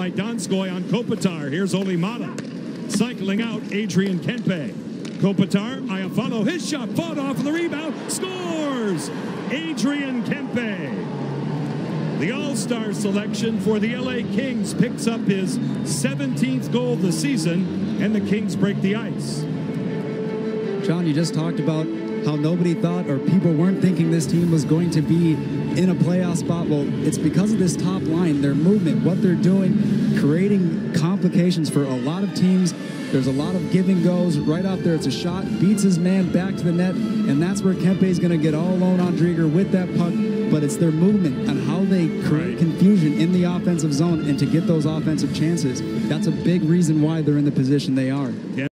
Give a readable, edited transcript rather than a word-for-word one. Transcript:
by Donskoy on Kopitar. Here's Olimata. Cycling out, Adrian Kempe. Kopitar, Iafallo, his shot fought off of the rebound, scores! Adrian Kempe. The All-Star selection for the LA Kings picks up his 17th goal of the season, and the Kings break the ice. John, you just talked about how nobody thought, or people weren't thinking, this team was going to be in a playoff spot. Well, it's because of this top line, their movement, what they're doing, creating complications for a lot of teams. There's a lot of give and goes right out there. It's a shot, beats his man back to the net, and that's where Kempe is going to get all alone on Driedger with that puck. But it's their movement and how they create confusion in the offensive zone and to get those offensive chances. That's a big reason why they're in the position they are. Yeah.